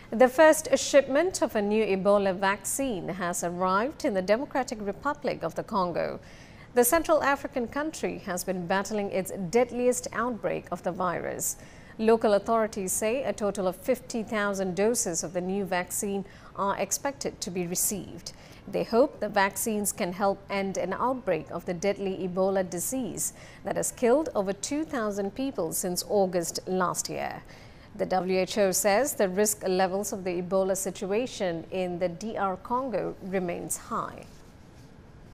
The first shipment of a new Ebola vaccine has arrived in the Democratic Republic of the Congo. The Central African country has been battling its deadliest outbreak of the virus. Local authorities say a total of 50,000 doses of the new vaccine are expected to be received. They hope the vaccines can help end an outbreak of the deadly Ebola disease that has killed over 2,000 people since August last year. The WHO says the risk levels of the Ebola situation in the DR Congo remains high.